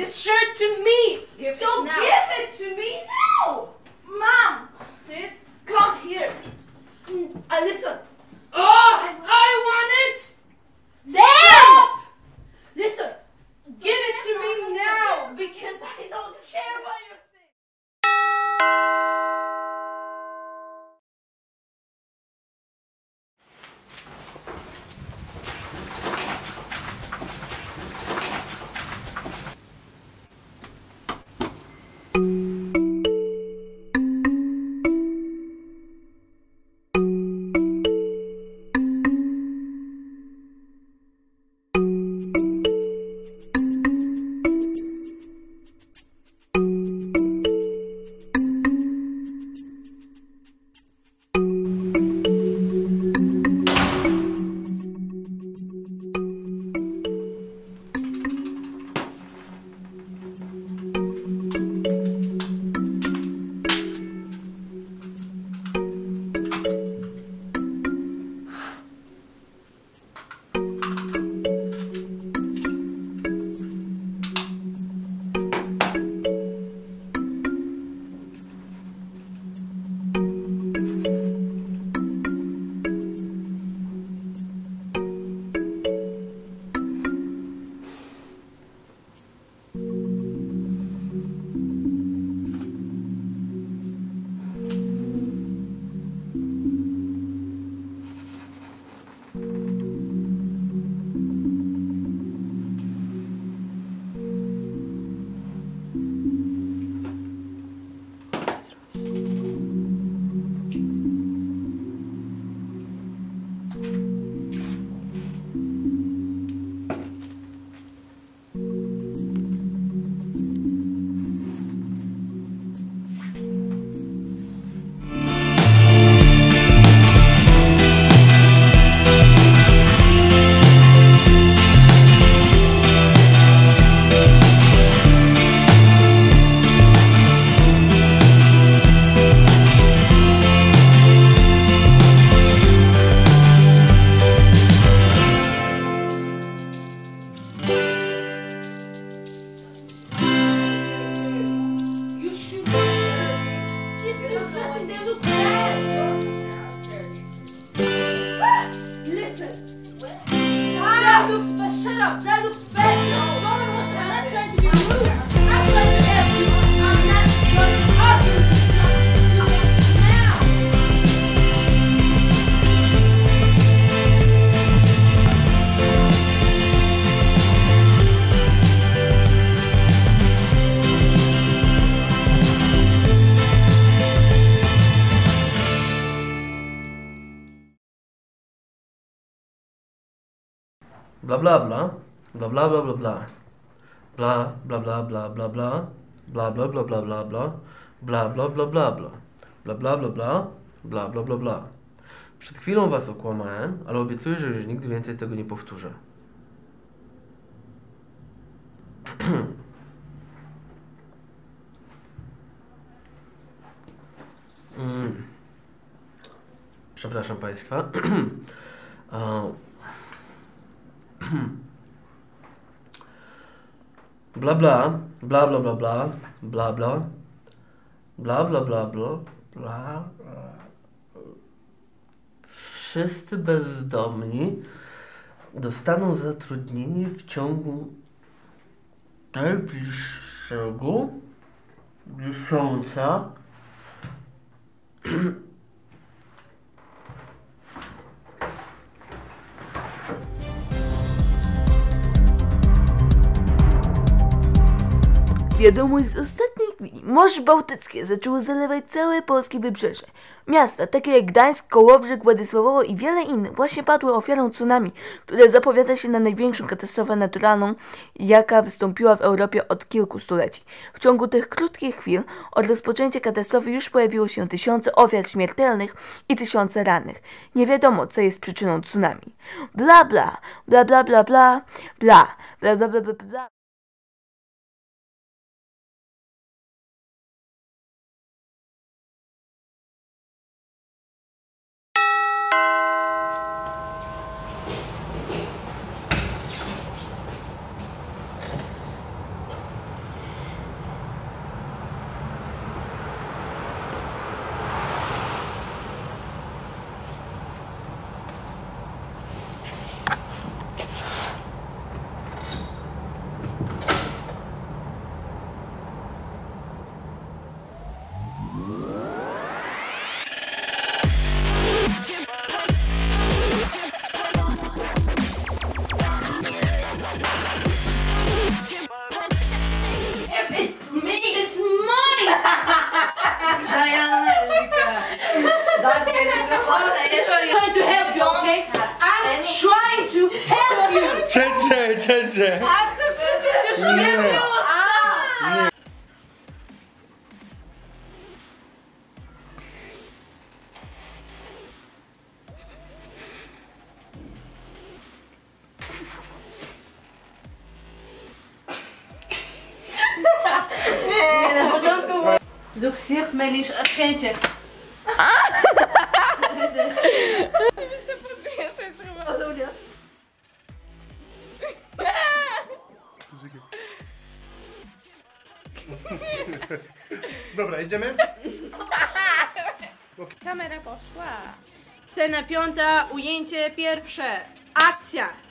this shirt to me. Give it to me now. Mom, please come here. Listen. Oh, I want it. Stop. Listen. Give it to me now because I don't care what you're saying. That looks bad. Just go and wash it. I'm not trying to be rude. I'm trying to help you. I'm not going to argue with you. Bla bla bla, bla bla bla bla bla, bla bla bla bla bla bla, bla bla bla bla bla bla, bla bla bla bla bla, bla bla bla bla, bla bla bla bla. Przed chwilą was okłamałem, ale obiecuję, że już nigdy więcej tego nie powtórzę. Przepraszam Państwa. Bla bla, bla bla bla bla, bla bla, bla bla bla bla, bla. Wszyscy bezdomni dostaną zatrudnienie w ciągu najbliższego miesiąca. Wiadomość z ostatniej chwili. Morze Bałtyckie zaczęło zalewać całe polskie wybrzeże. Miasta takie jak Gdańsk, Kołobrzeg, Władysławowo i wiele innych właśnie padły ofiarą tsunami, które zapowiada się na największą katastrofę naturalną, jaka wystąpiła w Europie od kilku stuleci. W ciągu tych krótkich chwil od rozpoczęcia katastrofy już pojawiło się tysiące ofiar śmiertelnych i tysiące rannych. Nie wiadomo, co jest przyczyną tsunami. Bla bla, bla bla bla bla, bla bla bla bla bla bla. Nie. Nie, na początku było... Duksich mylisz odcięcie. Dobra, idziemy? Kamera poszła. Scena 5, ujęcie pierwsze. Akcja!